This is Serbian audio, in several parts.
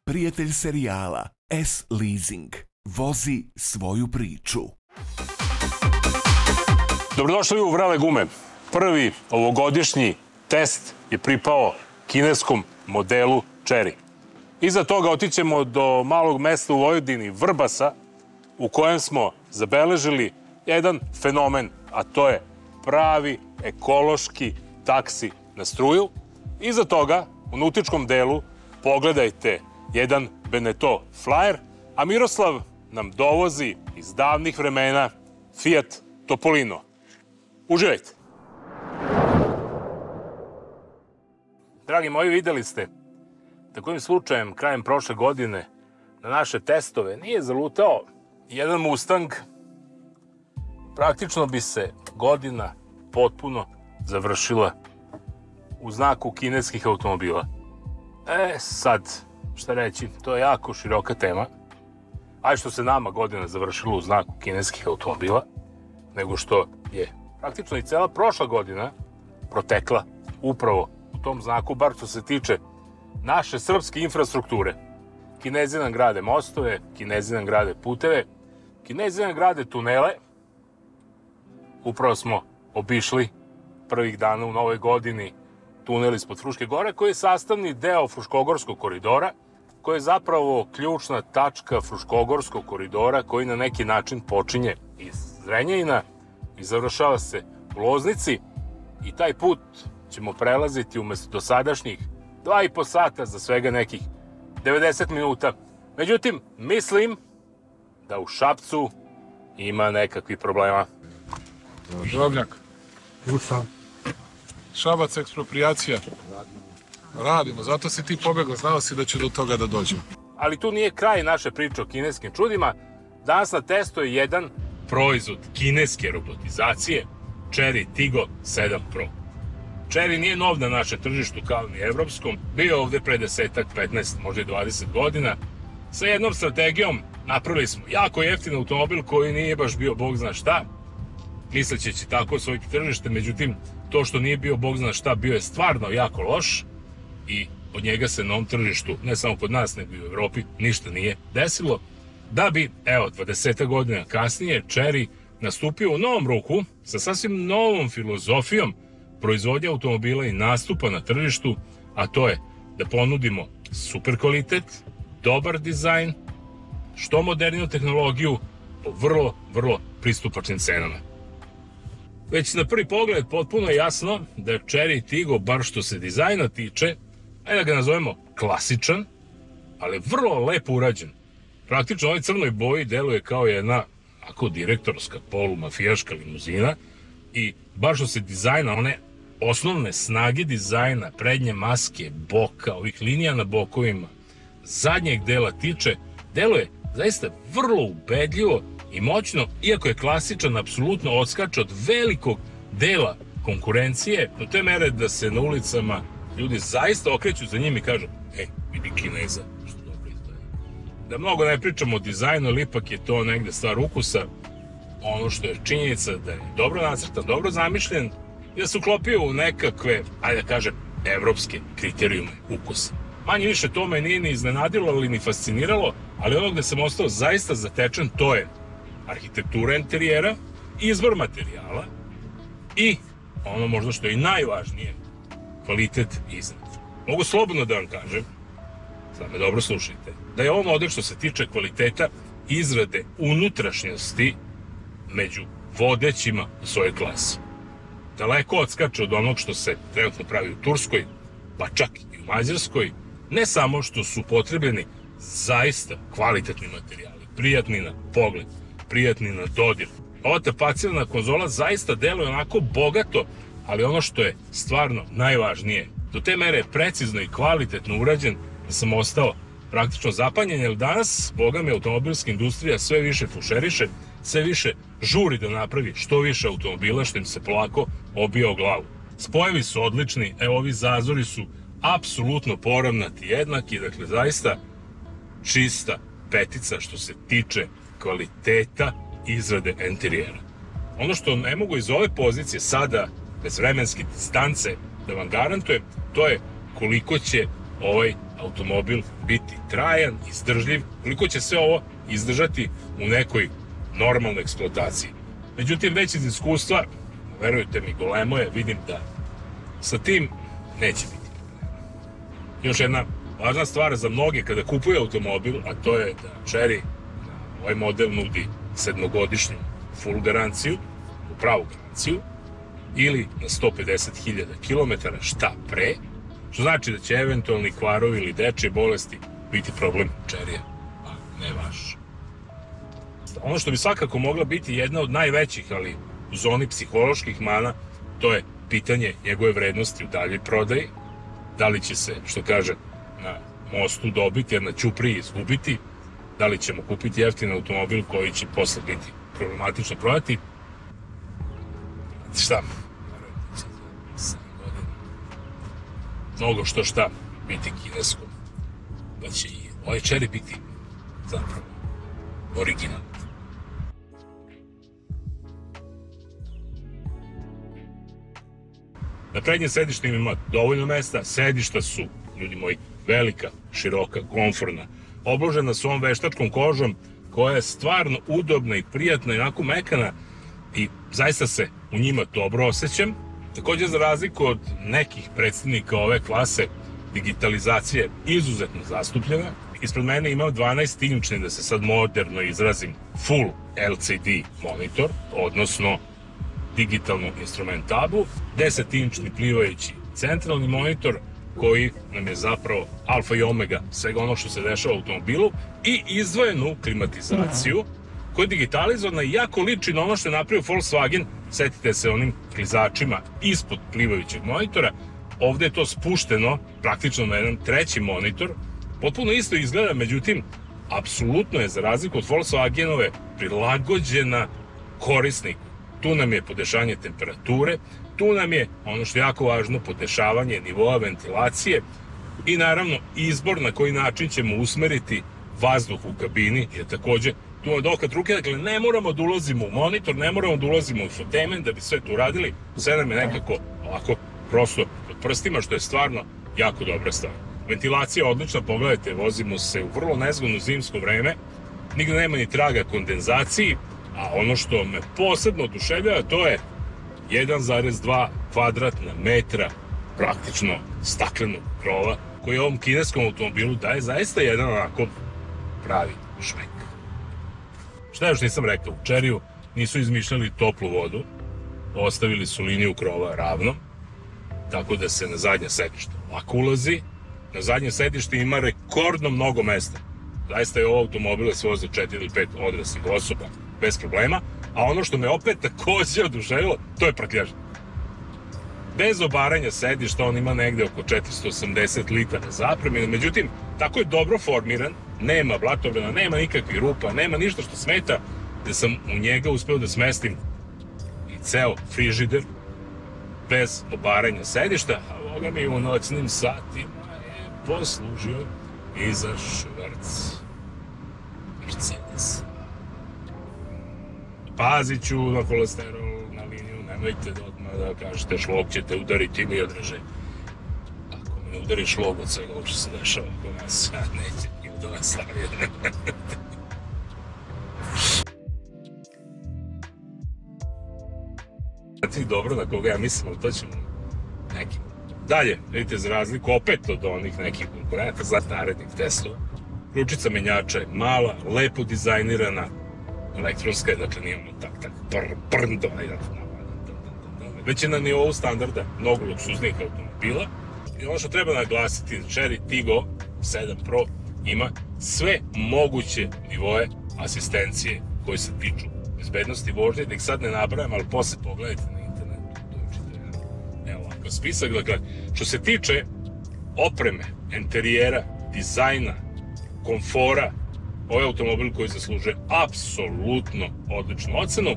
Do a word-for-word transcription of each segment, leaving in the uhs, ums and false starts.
prijatelj serijala S-Leasing. Vozi svoju priču. Dobrodošli u Vrele gume. Prvi ovogodišnji test je pripao kineskom modelu Chery. Iza toga otićemo do malog mesta u Vojvodini, Vrbasa, u kojem smo zabeležili jedan fenomen, a to je pravi ekološki taksi na struju. Iza toga, u nautičkom delu, pogledajte jedan Beneteau Flyer, a Miroslav nam dovozi iz davnih vremena Fiat Topolino. Uživajte! Dragi moji, videli ste da kojim slučajem krajem prošle godine na naše testove nije zalutao jedan Mustang. Praktično bi se godina potpuno završila u znaku kineskih automobila. E, sad, šta reći, to je jako široka tema. A što se nama godina završila u znaku kineskih automobila, nego što je praktično i cela prošla godina protekla upravo u tom znaku, bar što se tiče naše srpske infrastrukture. Kinezi nam grade mostove, Kinezi nam grade puteve, Kinezi nam grade tunele. Upravo smo obišli prvih dana u novoj godini tunel ispod Fruške gore, koji je sastavni deo Fruškogorskog koridora, koji je zapravo ključna tačka Fruškogorskog koridora, koji na neki način počinje iz Zrenjanina i završava se u Loznici. I taj put ćemo prelaziti umesto dosadašnjih dva i po sata za svega nekih devedeset minuta. Međutim, mislim da u Šapcu ima nekakvih problema. Drobnjak. Šabac eksproprijacija. Radimo, zato si ti pobegla, znao si da će do toga da dođe. Ali tu nije kraj naše priče o kineskim čudima. Danas na testu je jedan proizvod kineske robotizacije, Chery Tiggo sedam Pro. Chery nije nov na našem tržištu kao ni evropskom, bio ovde pre desetak, petnaest, možda i dvadeset godina. Sa jednom strategijom napravili smo jako jeftin automobil koji nije baš bio bog zna šta, misleći će tako osvojiti tržište, međutim, to što nije bio bog zna šta, bio je stvarno jako loš i od njega se na ovom tržištu, ne samo kod nas, nego i u Evropi, ništa nije desilo. Da bi, evo, dvadeset godina kasnije, Chery nastupio u novom ruhu sa sasvim novom filozofijom proizvodnje automobila i nastupa na tržištu, a to je da ponudimo super kvalitet, dobar dizajn, što moderniju tehnologiju po vrlo, vrlo pristupačnim cenama. Već na prvi pogled potpuno je jasno da je Chery Tiggo, bar što se dizajna tiče, ajde da ga nazovemo klasičan, ali vrlo lepo urađen. Praktično ovaj crnoj boji deluje kao jedna ako direktorska polumafijaška limuzina i baš što se dizajna, one osnovne snage dizajna, prednje maske, boka, ovih linija na bokovima, zadnjeg dela tiče, deluje zaista vrlo ubedljivo i moćno, iako je klasičan, apsolutno odskače od velikog dela konkurencije, do te mere da se na ulicama ljudi zaista okreću za njim i kažu, ej, vidi Kineza, što dobro izgleda. Da mnogo ne pričamo o dizajnu, ali ipak je to negde stvar ukusa. Ono što je činjenica da je dobro nacrtan, dobro zamišljen i da se uklopio u nekakve, ajde da kažem, evropske kriterijume ukusa. Manje više to me nije ni iznenadilo, ali ni fasciniralo, ali ono gde sam ostao zaista zatečen, to je arhitektura interijera, izbor materijala i ono možda što je i najvažnije, kvalitet iznad. Mogu slobodno da vam kažem, sad me dobro slušajte, da je ovo model što se tiče kvaliteta izrade unutrašnjosti među vodećima u svojoj klasi. Daleko odskače od onog što se trenutno pravi u Turskoj, pa čak i u Mađarskoj, ne samo što su potrebljeni zaista kvalitetni materijali, prijatni na pogled, prijatni na dodir. Ova tapacirana konzola zaista deluje onako bogato, ali ono što je stvarno najvažnije, do te mere je precizno i kvalitetno urađen da sam ostao praktično zapanjen, jer danas, boga mi, automobilska industrija sve više fušeriše, sve više žuri da napravi što više automobila, što im se polako obija o glavu. Spojevi su odlični, evo ovi zazori su apsolutno poravnati, jednaki, dakle zaista čista petica što se tiče kvaliteta izrade interijera. Ono što ne mogu iz ove pozicije sada, bez vremenske distance, da vam garantujem, to je koliko će ovaj automobil biti trajan, izdržljiv, koliko će sve ovo izdržati u nekoj normalnoj eksploataciji. Međutim, već iz iskustva, verujte mi, golemo je, vidim da sa tim neće biti problema. Još jedna važna stvar za mnoge kada kupuju automobil, a to je da Chery na ovaj model nudi sedmogodišnju full garanciju, u pravu garanciju, ili na sto pedeset hiljada kilometara, šta pre, što znači da će eventualni kvarovi ili dečje bolesti biti problem Chery-a, a ne vaš. Ono što bi svakako mogla biti jedna od najvećih, ali u zoni psiholoških mana, to je pitanje njegove vrednosti u daljoj prodaji. Da li će se, što kaže, na mostu dobiti, a na ćupriji izgubiti, da li ćemo kupiti jeftin automobil koji će posle biti problematično prodati. Šta? Mnogo što šta biti kinesko, pa će i ovaj Chery biti zapravo original. Na prednjem sedištu ima dovoljno mesta, sedišta su, ljudi moji, velika, široka, komforna, obložena su ovom veštačkom kožom koja je stvarno udobna i prijatna i onako mekana i zaista se u njima dobro osjećam. Također, za razliku od nekih predstavnika ove klase, digitalizacija je izuzetno zastupljena. Ispred mene imao dvanaest inčni, da se sad moderno izrazim, full L C D monitor, odnosno digitalnu instrument tabu, deset inčni plivajući centralni monitor koji nam je zapravo alfa i omega svega ono što se dešava u automobilu i izdvojenu klimatizaciju koja je digitalizovana i jako liči na ono što je napravio Volkswagen. Setite se onim klizačima ispod plivajućeg monitora. Ovde je to spušteno praktično na jedan treći monitor. Potpuno isto izgleda, međutim, apsolutno je za razliku od Volkswagenove prilagođena korisniku. Tu nam je podešavanje temperature, tu nam je, ono što je jako važno, podešavanje nivoa ventilacije i naravno izbor na koji način ćemo usmeriti vazduh u kabini je takođe tu od oka ruke. Dakle, ne moramo da ulazimo u monitor, ne moramo da ulazimo u infotainment da bi sve tu radili, sve nam je nekako ovako prosto pod prstima, što je stvarno jako dobra stvar. Ventilacija je odlična, pogledajte, vozimo se u vrlo nezgodno zimsko vreme, nigde nema ni traga kondenzaciji, a ono što me posebno oduševljava, to je jedan zarez dva kvadratna metra praktično staklenog krova, koji ovom kineskom automobilu daje zaista jedan onako pravi šmek. Šta još nisam rekao, u Chery-u nisu izmišljali toplu vodu, ostavili su liniju krova ravnom, tako da se na zadnje sedište lako ulazi. Na zadnje sedište ima rekordno mnogo mesta. Zaista je ovo automobil sve voze četiri ili pet odraslih osoba bez problema, a ono što me opet takođe oduševilo, to je prtljaža. Bez obaranja sedišta on ima negde oko četiristo osamdeset litara zapremine, međutim, tako je dobro formiran, nema blatobrana, nema nikakvih rupa, nema ništa što smeta, da sam u njega uspeo da smestim i ceo frižider bez obaranja sedišta, a Boga mi u noćnim satima je poslužio i za švarc Mercedes. Pazit ću na kolesterol, na liniju, nemojte da odmah da kažete šlog ćete udariti mi odreže. Ako me udari šlog od svega ovo što se dešava kod nas, ja neće ni da vas stavljene. Znate dobro na koga ja mislim, ali to ćemo nekim. Dalje, vidite, za razliku opet od onih nekih konkurenta, zlatnarednih Teslova, ručica menjača je mala, lepo dizajnirana, elektronska je, dakle nije ono tak, tak, brn, brn, do, već je na nivou standarda mnogo luksuznijih automobila. I ono što treba naglasiti, Chery Tiggo sedam Pro ima sve moguće nivoe asistencije koje se tiču bezbednosti vožnje, da ih sad ne nabrajam, ali posle pogledajte na internetu, dođite, evo ovakav spisak. Dakle, što se tiče opreme, interijera, dizajna, komfora, ovo je automobil koji zaslužuje apsolutno odličnu ocenu,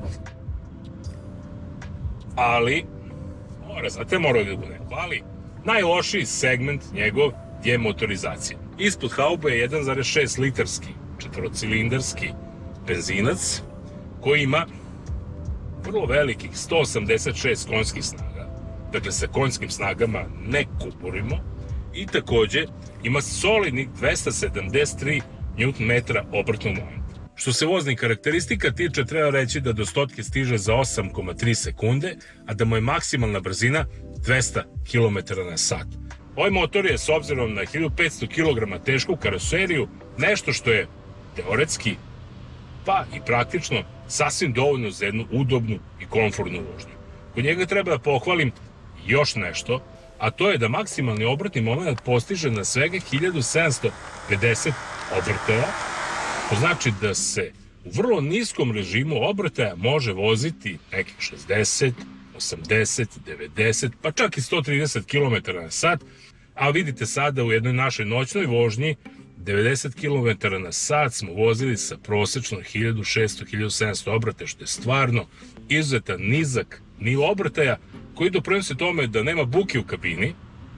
ali, mora, znate, mora da bude neko, ali najlošiji segment njegov je motorizacija. Ispod haube je jedan zarez šest litarski četvorocilindarski benzinac koji ima vrlo velikih sto osamdeset šest konjskih snaga. Dakle, sa konjskim snagama ne kuburimo. i takođe ima solidnih dvesta sedamdeset tri newton metara obrtnog momenta. Što se voznih karakteristika tiče, treba reći da do stotke stiže za osam zarez tri sekunde, a da mu je maksimalna brzina dvesta kilometara na sat. Ovaj motor je, s obzirom na hiljadu petsto kilograma tešku karoseriju, nešto što je teoretski, pa i praktično, sasvim dovoljno za jednu udobnu i komfortnu vožnju. Kod njega treba da pohvalim još nešto, a to je da maksimalni obrtni moment postiže na svega hiljadu sedamsto pedeset obrtaja. To znači da se u vrlo niskom režimu obrtaja može voziti nekih šezdeset, osamdeset, devedeset, pa čak i sto trideset kilometara na sat, a vidite sada u jednoj našoj noćnoj vožnji devedeset kilometara na sat smo vozili sa prosečno hiljadu šesto do hiljadu sedamsto obrtaja, što je stvarno izuzetan nizak nivo obrtaja koji doprinose tome da nema buke u kabini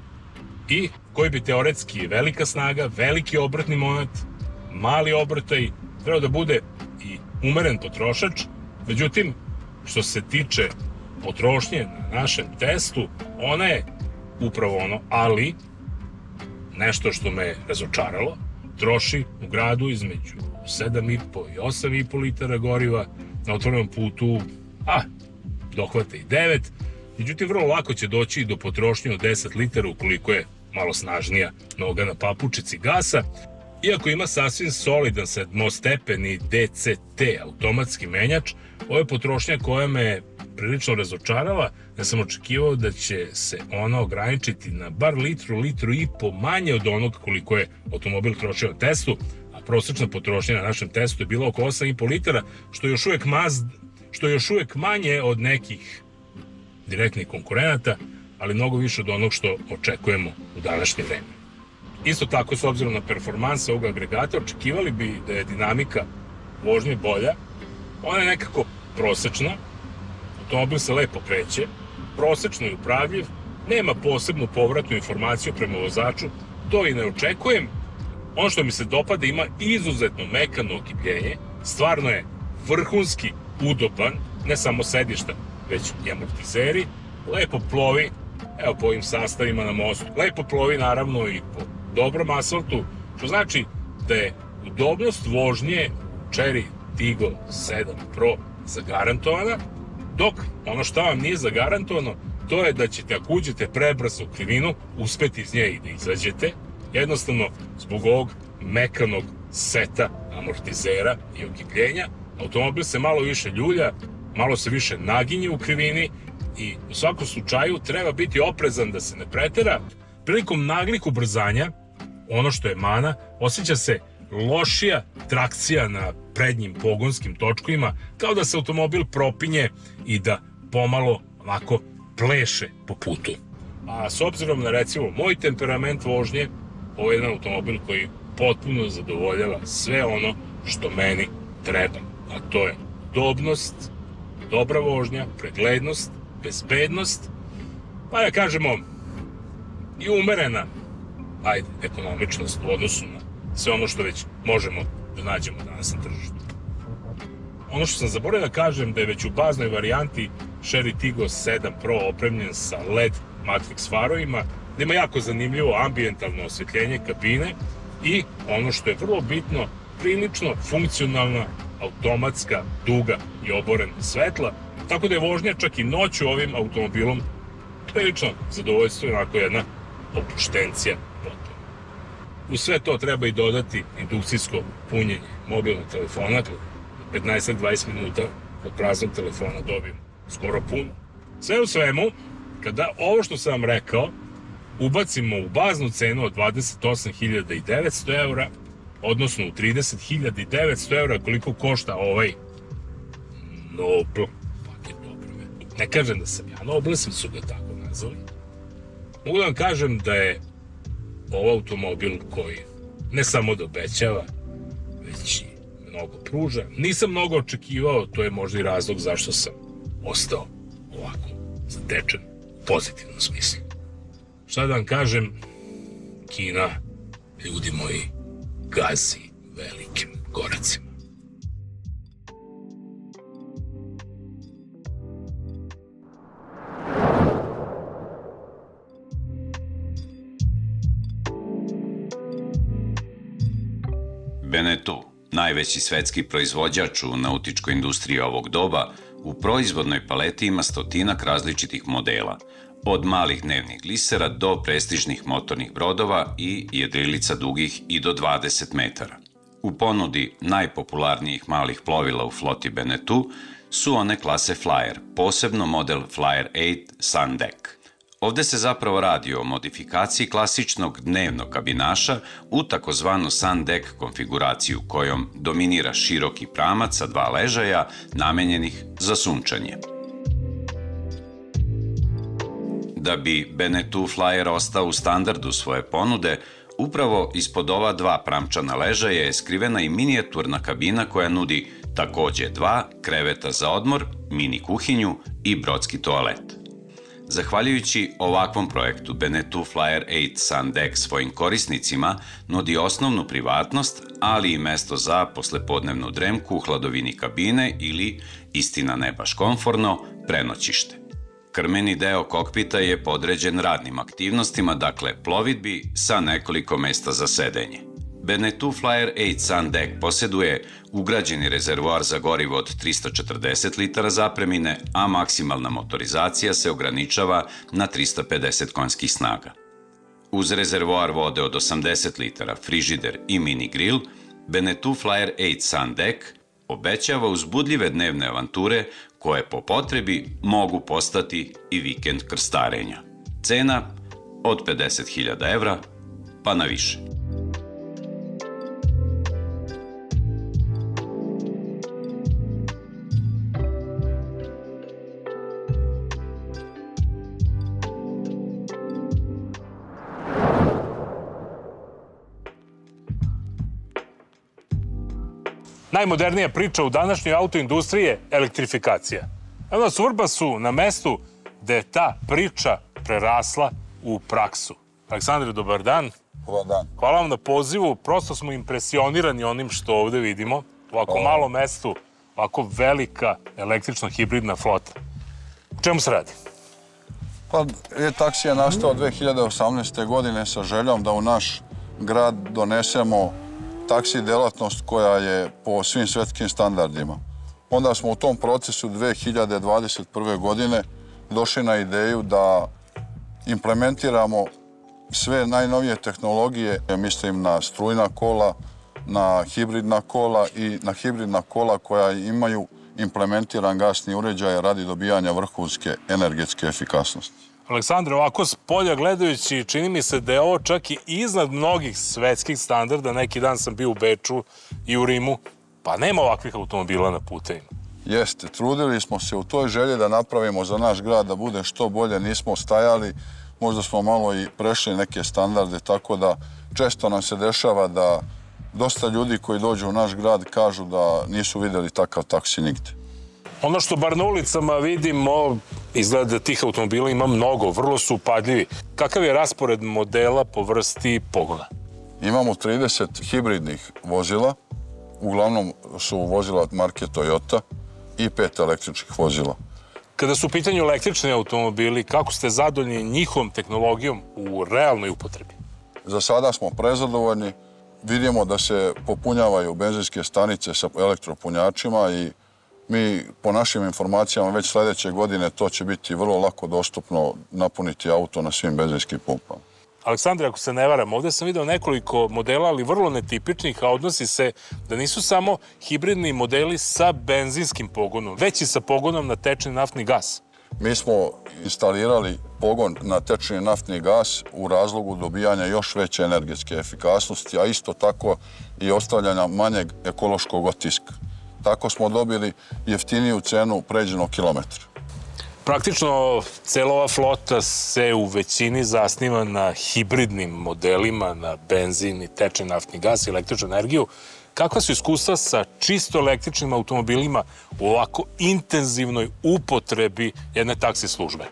i koji bi teoretski velika snaga, veliki obrtni moment, mali obrtaj, treba da bude i umeren potrošač. Međutim, što se tiče potrošnje na našem testu, ona je upravo ono, ali nešto što me razočaralo, troši u gradu između sedam i po i osam i po litara goriva, na otvorenom putu, a, dohvata i devet. Međutim, vrlo lako će doći do potrošnje od deset litara ukoliko je malo snažnija noga na papučici gasa. Iako ima sasvim solidan sedmostepeni D C T automatski menjač, ovo je potrošnja koja me prilično razočarala, da sam očekivao da će se ona ograničiti na bar litru, litru i po manje od onog koliko je automobil trošio na testu, a prosečna potrošnja na našem testu je bila oko osam i po litara, što je još uvek, maz, što je još uvek manje od nekih direktnih konkurenata, ali mnogo više od onog što očekujemo u današnje vreme. Isto tako, s obzirom na performanse ovog agregata, očekivali bi da je dinamika vožnje bolja. Ona je nekako prosečna, automobil se lepo kreće, prosečno je upravljiv, nema posebnu povratnu informaciju prema vozaču, to i ne očekujem. Ono što mi se dopada, ima izuzetno mekano okipljenje, stvarno je vrhunski udoban, ne samo sedišta, već i amortizeri, lepo plovi, evo po ovim sastavima na mostu, lepo plovi naravno i po dobrom asfaltu, što znači da je udobnost vožnje Chery Tiggo sedam Pro zagarantovana, dok ono što vam nije zagarantovano, to je da ćete, ako uđete prebrzo u krivinu, uspeti iz nje i da izađete, jednostavno zbog ovog mekanog seta amortizera i okipljenja, automobil se malo više ljulja, malo se više naginje u krivini i u svakom slučaju treba biti oprezan da se ne pretera. Prilikom naglih ubrzanja, ono što je mana, osjeća se lošija trakcija na prednjim pogonskim točkovima, kao da se automobil propinje i da pomalo ovako pleše po putu. A s obzirom na, recimo, moj temperament vožnje, ovo je jedan automobil koji potpuno zadovoljava sve ono što meni treba. A to je udobnost, dobra vožnja, preglednost, bezbednost, pa da kažemo i umerena, ajde, ekonomičnost u odnosu na sve ono što već možemo da nađemo danas na tržištu. Ono što sam zaboravio da kažem, da je već u baznoj varijanti Chery Tiggo sedam Pro opremljen sa L E D Matrix farovima, da ima jako zanimljivo ambijentalno osvetljenje kabine i ono što je vrlo bitno, prilično funkcionalna automatska duga i oborena svetla, tako da je vožnja čak i noću ovim automobilom prilično zadovoljstvo i onako jedna opuštencija potpuno. U sve to treba i dodati indukcijsko punjenje mobilnog telefona, petnaest do dvadeset minuta od praznog telefona dobijem skoro puno. Sve u svemu, kada ovo što sam vam rekao ubacimo u baznu cenu od dvadeset osam hiljada devetsto eura, odnosno u trideset hiljada devetsto eura koliko košta ovaj Noble paket opreme. Ne kažem da sam ja Noble, svi su ga tako nazvali. Mogu da vam kažem da je ovo automobil koji ne samo da obećava, već i mnogo pruža. Nisam mnogo očekivao, to je možda i razlog zašto sam ostao ovako zatečen u pozitivnom smislu. Šta da vam kažem, Kina, ljudi moji, gazi velikim koracima. Beneteau, najveći svetski proizvođač u nautičkoj industriji ovog doba, u proizvodnoj paleti ima stotinak različitih modela, od malih dnevnih glisera do prestižnih motornih brodova i jedrilica dugih i do dvadeset metara. U ponudi najpopularnijih malih plovila u floti Beneteau su one klase Flyer, posebno model Flyer osam Sun Deck. Ovde se zapravo radi o modifikaciji klasičnog dnevnog kabinaša u takozvanu Sun Deck konfiguraciju kojom dominira široki pramac sa dva ležaja namenjenih za sunčanje. Da bi Beneteau Flyer ostao u standardu svoje ponude, upravo ispod ova dva pramčana ležaja je skrivena i minijaturna kabina koja nudi takođe dva kreveta za odmor, mini kuhinju i brodski toalet. Zahvaljujući ovakvom projektu, Beneteau Flyer osam Sun Deck svojim korisnicima nudi osnovnu privatnost, ali i mesto za poslepodnevnu dremku u hladovini kabine ili, istina ne baš komforno, prenoćište. Krmeni deo kokpita je podređen radnim aktivnostima, dakle plovidbi sa nekoliko mesta za sedenje. Beneteau Flyer osam Sun Deck posjeduje ugrađeni rezervoar za gorivo od trista četrdeset litara zapremine, a maksimalna motorizacija se ograničava na trista pedeset konjskih snaga. Uz rezervoar vode od osamdeset litara, frižider i mini grill, Beneteau Flyer osam Sun Deck obećava uzbudljive dnevne avanture koje po potrebi mogu postati i vikend krstarenja. Cena od pedeset hiljada evra pa na više. Najmodernija priča u današnjoj autoindustriji je elektrifikacija. Evo nas u Vrbasu na mestu gde je ta priča prerasla u praksu. Aleksandre, dobar dan. Dobar dan. Hvala vam na pozivu. Prosto smo impresionirani onim što ovde vidimo. U ovako malom mestu, ovako velika električna hibridna flota. O čemu se radi? Pa, e-taksi je nastao dve hiljade osamnaeste. godine sa željom da u naš grad donesemo taksi delatnost koja je po svim svetskim standardima. Onda smo u tom procesu dve hiljade dvadeset prve. godine došli na ideju da implementiramo sve najnovije tehnologije, mislim na strujna kola, na hibridna kola i na hibridna kola koja imaju implementiran gasni uređaj radi dobijanja vrhunske energetske efikasnosti. Aleksandre, ovako s polja gledajući, čini mi se da je ovo čak i iznad mnogih svetskih standarda. Neki dan sam bio u Beču i u Rimu, pa nema ovakvih automobila na putevima. Jeste, trudili smo se u toj želji da napravimo za naš grad da bude što bolje, nismo stajali, možda smo malo i prešli neke standarde, tako da često nam se dešava da dosta ljudi koji dođu u naš grad kažu da nisu videli takav taksi nigde. Ono što bar na ulicama vidimo, izgleda da tih automobila ima mnogo, vrlo su upadljivi. Kakav je raspored modela po vrsti pogona? Imamo trideset hibridnih vozila, uglavnom su vozila marke Toyota i pet električnih vozila. Kada su u pitanju električni automobili, kako ste zadovoljni njihovom tehnologijom u realnoj upotrebi? Za sada smo prezadovoljni. Vidimo da se popunjavaju benzinske stanice sa elektropunjačima i mi, po našim informacijama, već sledeće godine to će biti vrlo lako dostupno napuniti auto na svim benzinskim pumpama. Aleksandre, ako se ne varam, ovde sam video nekoliko modela, ali vrlo netipičnih, a odnosi se da nisu samo hibridni modeli sa benzinskim pogonom, već i sa pogonom na tečni naftni gas. Mi smo instalirali pogon na tečni naftni gas u razlogu dobijanja još veće energetske efikasnosti, a isto tako i ostavljanja manjeg ekološkog otiska. Tako smo dobili jeftiniju cenu pređenog kilometra. Praktično, cela ova flota se u većini zasniva na hibridnim modelima, na benzin i tečni naftni gas i električnu energiju. Kakva su iskustva sa čisto električnim automobilima u ovako intenzivnoj upotrebi jedne taksi službe?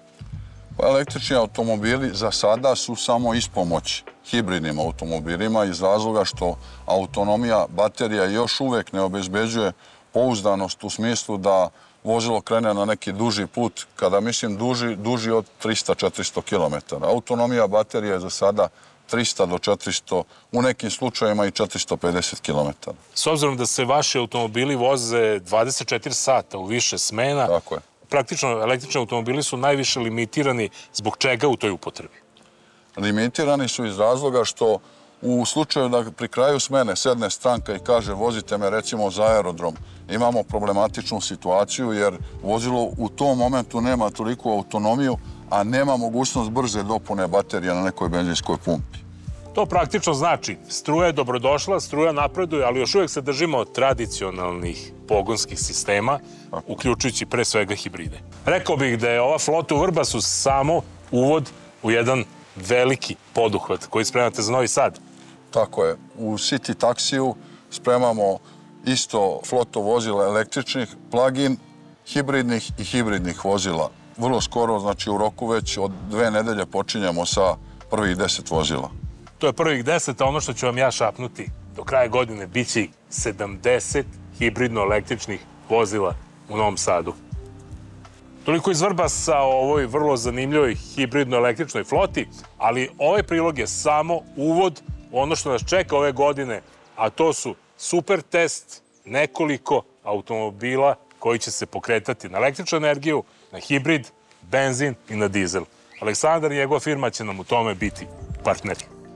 Pa električni automobili za sada su samo ispomoć hibridnim automobilima iz razloga što autonomija baterija još uvek ne obezbeđuje pouzdanost u smislu da vozilo krene na neki duži put, kada mislim duži, duži od trista do četiristo kilometara. Autonomija baterija je za sada trista do četiristo, u nekim slučajevima i četiristo pedeset kilometara. S obzirom da se vaši automobili voze dvadeset četiri sata u više smena, Tako je. praktično električni automobili su najviše limitirani zbog čega u toj upotrebi? Limitirani su iz razloga što u slučaju da pri kraju smene sedne stranka i kaže vozite me recimo za aerodrom, imamo problematičnu situaciju jer vozilo u tom momentu nema toliku autonomiju, a nema mogućnost brze dopune baterija na nekoj benzinskoj pumpi. To praktično znači struja je dobrodošla, struja napreduje, ali još uvijek se držimo tradicionalnih pogonskih sistema, uključujući pre svega hibride. Rekao bih da je ova flota u Vrbasu samo uvod u jedan veliki poduhvat koji spremate za Novi Sad. Tako je. U City taksiju spremamo isto flotu vozila električnih, plug-in, hibridnih i hibridnih vozila. Vrlo skoro, znači u roku već od dve nedelje počinjemo sa prvih deset vozila. To je prvih deset, a ono što ću vam ja šapnuti, do kraja godine bit će sedamdeset hibridno-električnih vozila u Novom Sadu. Toliko iz Vrbasa o ovoj vrlo zanimljivoj hibridno-električnoj floti, ali ovaj prilog je samo uvod u ono što nas čeka ove godine, a to su super test nekoliko automobila koji će se pokretati na električnu energiju, na hibrid, benzin i na dizel. Aleksandar i njegova firma će nam u tome biti partneri.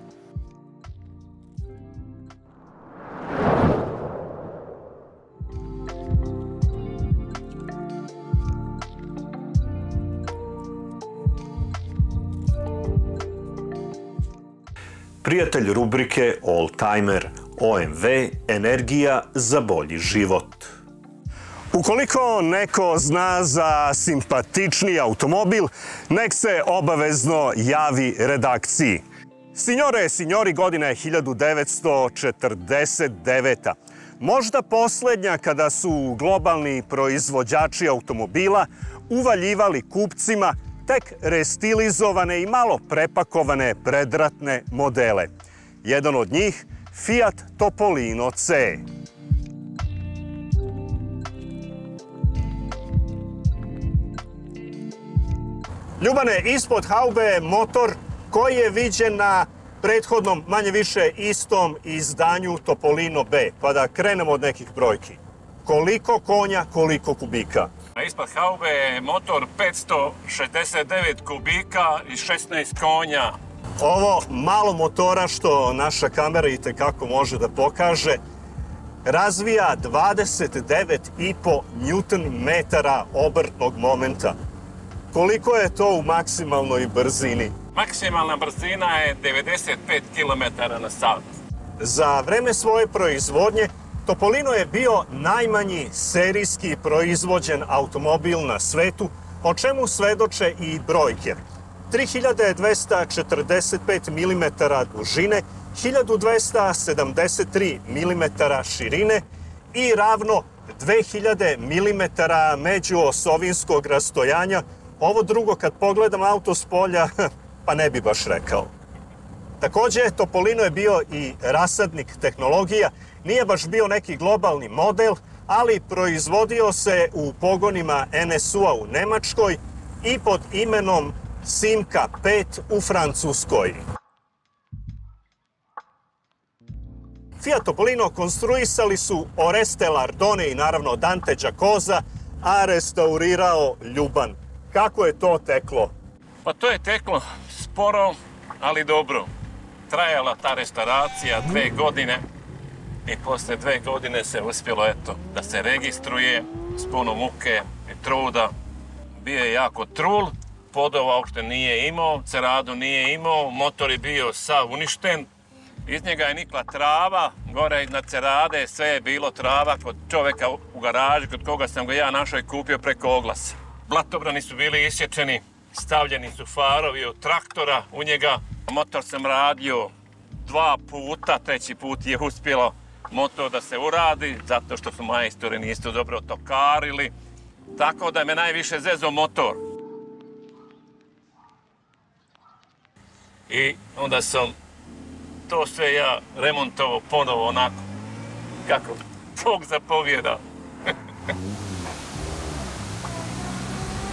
Prijatelj rubrike All Timer, O M V, energija za bolji život. Ukoliko neko zna za simpatični automobil, nek se obavezno javi redakciji. Signore, signori, godina je hiljadu devetsto četrdeset deveta. Možda poslednja kada su globalni proizvođači automobila uvaljivali kupcima tek restilizovane i malo prepakovane predratne modele. Jedan od njih, Fiat Topolino C. Ljubane, ispod haube je motor koji je viđen na prethodnom, manje više istom izdanju Topolino B. Pa da krenemo od nekih brojki. Koliko konja, koliko kubika? Ispod haube je motor petsto šezdeset devet kubika i šesnaest konja. Ovo malo motora što naša kamera i tekako može da pokaže, razvija dvadeset devet i po newton metara obrtnog momenta. Koliko je to u maksimalnoj brzini? Maksimalna brzina je devedeset pet kilometara na sat. Za vreme svoje proizvodnje Topolino je bio najmanji serijski proizvođen automobil na svetu, o čemu svedoče i brojke. tri hiljade dvesta četrdeset pet milimetara dužine, hiljadu dvesta sedamdeset tri milimetara širine i ravno dve hiljade milimetara međuosovinskog rastojanja. Ovo drugo, kad pogledam auto s polja, pa ne bi baš rekao. Takođe, Topolino je bio i rasadnik tehnologija, nije baš bio neki globalni model, ali proizvodio se u pogonima N S U-a u Nemačkoj i pod imenom Simca pet u Francuskoj. Fiat Topolino konstruisali su Oreste Lardone i naravno Dante Giacosa, a restaurirao Ljuban. Kako je to teklo? Pa to je teklo sporo, ali dobro. Trajala ta restauracija dve godine i posle dve godine se uspjelo, eto, da se registruje s puno muke i truda. Bio je jako trul, podova uopšte nije imao, ceradu nije imao, motor je bio sav uništen. Iz njega je nikla trava, gore iznad cerade sve je bilo trava kod čoveka u garaži, kod koga sam ga ja našao i kupio preko oglasa. Blatobrani su bili isječeni, stavljeni su farovi od traktora u njega. Motor sam radio dva puta, treći put je uspjelo motor da se uradi, zato što su majstori nisu dobro tokarili. Tako da me najviše zezao motor. I onda sam to sve ja remontovao ponovo onako, kako Bog zapovjeda.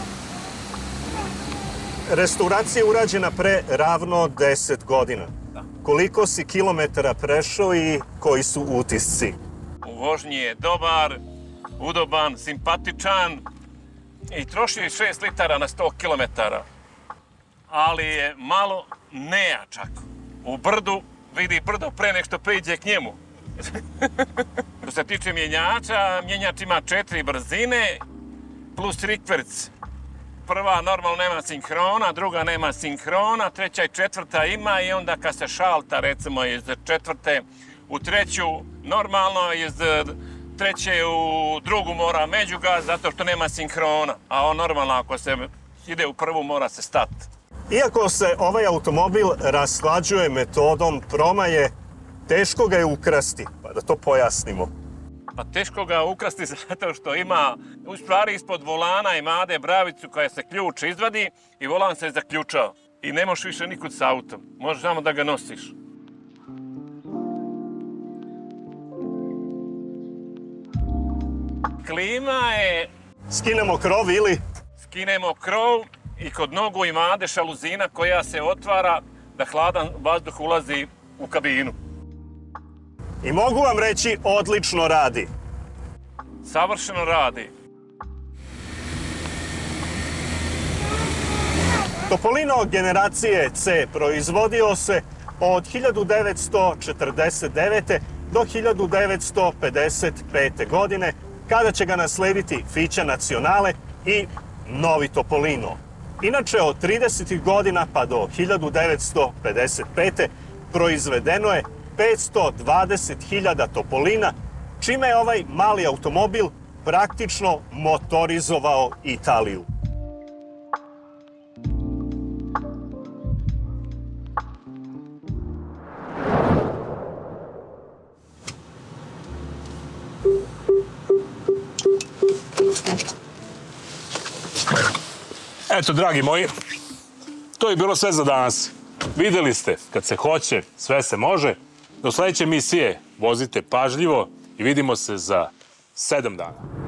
Restauracija je urađena pre ravno deset godina. koliko si kilometara prešao i koji su utisci. U vožnji je dobar, udoban, simpatičan i troši šest litara na sto kilometara. Ali je malo nejačak. U brdu vidi brdo pre nek što priđe k njemu. Što se tiče mjenjača, mjenjač ima četiri brzine plus rikverc. Prva normalno nema sinhrona, druga nema sinhrona, treća i četvrta ima i onda kad se šalta recimo iz četvrte u treću normalno, iz treće u drugu mora međugaz zato što nema sinhrona, a on normalno ako se ide u prvu mora se stati. Iako se ovaj automobil rashlađuje metodom promaje, teško ga je ukrasti, pa da to pojasnimo. Pa teško ga ukrasti zato što ima u stvari ispod volana imade bravicu koja se ključ izvadi i volan se zaključao. I ne možeš više nikud s autom, možeš samo da ga nosiš. Klima je... Skinemo krov ili? Skinemo krov i kod nogu imade šaluzina koja se otvara da hladan vazduh ulazi u kabinu. I mogu vam reći, odlično radi. Savršeno radi. Topolino generacije C proizvodio se od hiljadu devetsto četrdeset devete. do hiljadu devetsto pedeset pete. godine, kada će ga naslediti Fića Nacionale i novi Topolino. Inače, od tridesetih godina pa do hiljadu devetsto pedeset pete. proizvedeno je petsto dvadeset hiljada Topolina, čime je ovaj mali automobil praktično motorizovao Italiju. Eto, dragi moji, to je bilo sve za danas. Videli ste, kad se hoće, sve se može. Do sledeće misije vozite pažljivo i vidimo se za sedam dana.